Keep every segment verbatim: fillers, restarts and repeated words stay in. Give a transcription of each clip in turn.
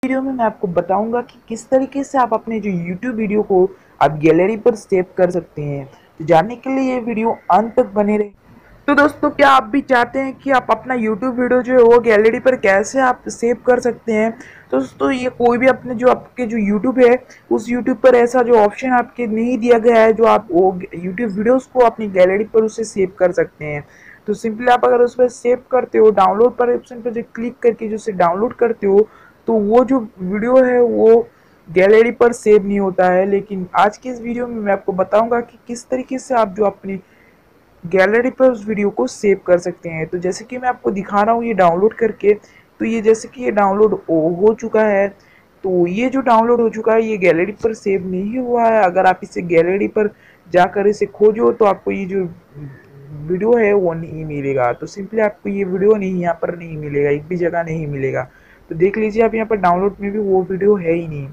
Video में मैं आपको बताऊंगा कि किस तरीके से आप अपने जो यूट्यूब वीडियो को आप गैलरी पर सेव कर सकते हैं। तो जानने के लिए ये वीडियो अंत तक बने रहे। तो दोस्तों, क्या आप भी चाहते हैं कि आप अपना यूट्यूब वीडियो जो है वो गैलरी पर कैसे आप सेव कर सकते हैं? तो दोस्तों, ये कोई भी अपने जो आपके जो यूट्यूब है उस यूट्यूब पर ऐसा जो ऑप्शन आपके नहीं दिया गया है जो आप वो यूट्यूब वीडियोस को अपनी गैलरी पर उसे सेव कर सकते हैं। तो सिंपली आप अगर उस पर सेव करते हो, डाउनलोड पर ऑप्शन पर जो क्लिक करके जो उसे डाउनलोड करते हो, तो वो जो वीडियो है वो गैलरी पर सेव नहीं होता है। लेकिन आज की इस वीडियो में मैं आपको बताऊंगा कि किस तरीके से आप जो अपनी गैलरी पर उस वीडियो को सेव कर सकते हैं। तो जैसे कि मैं आपको दिखा रहा हूँ ये डाउनलोड करके, तो ये जैसे कि ये डाउनलोड हो चुका है। तो ये जो डाउनलोड हो चुका है ये गैलरी पर सेव नहीं हुआ है। अगर आप इसे गैलरी पर जाकर इसे खोजो तो आपको ये जो वीडियो है वो नहीं मिलेगा। तो सिंपली आपको ये वीडियो नहीं यहाँ पर नहीं मिलेगा, एक भी जगह नहीं मिलेगा। तो देख लीजिए आप यहाँ पर डाउनलोड में भी वो वीडियो है ही नहीं।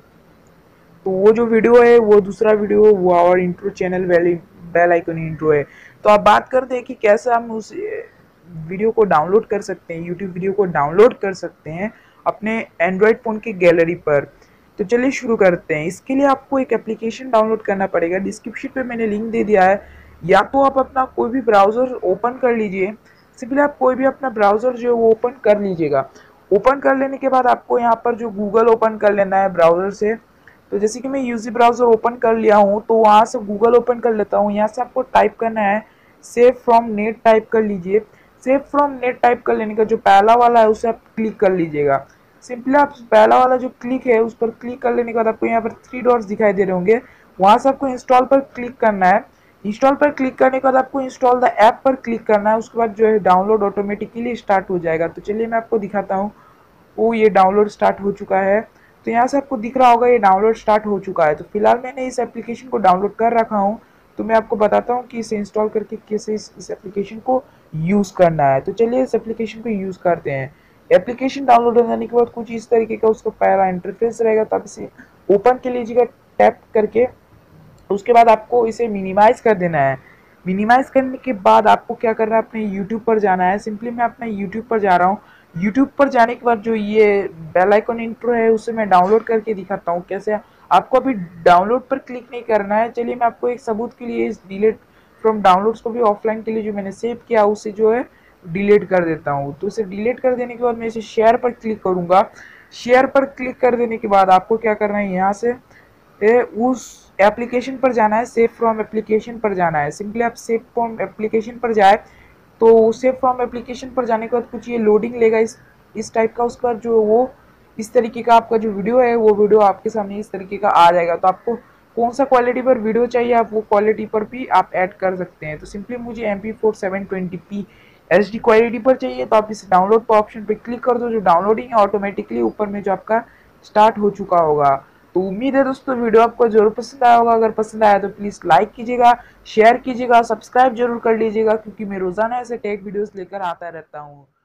तो वो जो वीडियो है वो दूसरा वीडियो वो और इंट्रो चैनल वाली बेल आइकन इंट्रो है। तो आप बात करते हैं कि कैसे हम उस वीडियो को डाउनलोड कर सकते हैं, यूट्यूब वीडियो को डाउनलोड कर सकते हैं अपने एंड्रॉयड फ़ोन के गैलरी पर। तो चलिए शुरू करते हैं। इसके लिए आपको एक एप्लीकेशन डाउनलोड करना पड़ेगा। डिस्क्रिप्शन पे मैंने लिंक दे दिया है, या तो आप अपना कोई भी ब्राउज़र ओपन कर लीजिए। सिंपली आप कोई भी अपना ब्राउज़र जो है वो ओपन कर लीजिएगा। ओपन कर लेने के बाद आपको यहाँ पर जो गूगल ओपन कर लेना है ब्राउज़र से। तो जैसे कि मैं यूजी ब्राउज़र ओपन कर लिया हूँ तो वहाँ से गूगल ओपन कर लेता हूँ। यहाँ से आपको टाइप करना है सेव फ्रॉम नेट, टाइप कर लीजिए। सेव फ्रॉम नेट टाइप कर लेने का जो पहला वाला है उसे आप क्लिक कर लीजिएगा। सिंपली आप पहला वाला जो क्लिक है उस पर क्लिक कर लेने के बाद आपको यहाँ पर थ्री डॉट्स दिखाई दे रहे होंगे, वहाँ से आपको इंस्टॉल पर क्लिक करना है। इंस्टॉल पर क्लिक करने के बाद आपको इंस्टॉल द ऐप पर क्लिक करना है। उसके बाद जो है डाउनलोड ऑटोमेटिकली स्टार्ट हो जाएगा। तो चलिए मैं आपको दिखाता हूँ। वो ये डाउनलोड स्टार्ट हो चुका है। तो यहाँ से आपको दिख रहा होगा ये डाउनलोड स्टार्ट हो चुका है। तो फिलहाल मैंने इस एप्लीकेशन को डाउनलोड कर रखा हूँ। तो मैं आपको बताता हूँ कि इसे इंस्टॉल करके कैसे इस, इस एप्लीकेशन को यूज़ करना है। तो चलिए इस एप्लीकेशन को यूज़ करते हैं। एप्लीकेशन डाउनलोड हो जाने के बाद कुछ इस तरीके का उसका पहला इंटरफेस रहेगा। तो आप इसे ओपन कर लीजिएगा टैप करके। उसके बाद आपको इसे मिनिमाइज कर देना है। मिनिमाइज करने के बाद आपको क्या करना है, अपने यूट्यूब पर जाना है। सिंपली मैं अपने यूट्यूब पर जा रहा हूँ। यूट्यूब पर जाने के बाद जो ये बेल आइकन इंट्रो है उसे मैं डाउनलोड करके दिखाता हूँ कैसे। आपको अभी डाउनलोड पर क्लिक नहीं करना है। चलिए मैं आपको एक सबूत के लिए इस डिलीट फ्रॉम डाउनलोड्स को भी ऑफलाइन के लिए जो मैंने सेव किया उसे जो है डिलीट कर देता हूँ। तो इसे डिलीट कर देने के बाद मैं इसे शेयर पर क्लिक करूँगा। शेयर पर क्लिक कर देने के बाद आपको क्या करना है, यहाँ से ए, उस एप्लीकेशन पर जाना है, सेव फ्रॉम एप्लीकेशन पर जाना है। सिंपली आप सेव फ्रॉम एप्लीकेशन पर जाए तो सेव फ्रॉम एप्लीकेशन पर जाने के बाद कुछ ये लोडिंग लेगा इस इस टाइप का। उसका जो वो इस तरीके का आपका जो वीडियो है वो वीडियो आपके सामने इस तरीके का आ जाएगा। तो आपको कौन सा क्वालिटी पर वीडियो चाहिए आप वो क्वालिटी पर भी आप ऐड कर सकते हैं। तो सिंपली मुझे M P four seven twenty P H D quality पर चाहिए, तो आप इस डाउनलोड पर ऑप्शन पर क्लिक कर दो। जो डाउनलोडिंग है ऑटोमेटिकली ऊपर में जो आपका स्टार्ट हो चुका होगा। तो उम्मीद है दोस्तों वीडियो आपको जरूर पसंद आया होगा। अगर पसंद आया तो प्लीज़ लाइक कीजिएगा, शेयर कीजिएगा, सब्सक्राइब जरूर कर लीजिएगा, क्योंकि मैं रोज़ाना ऐसे टेक वीडियोस लेकर आता रहता हूँ।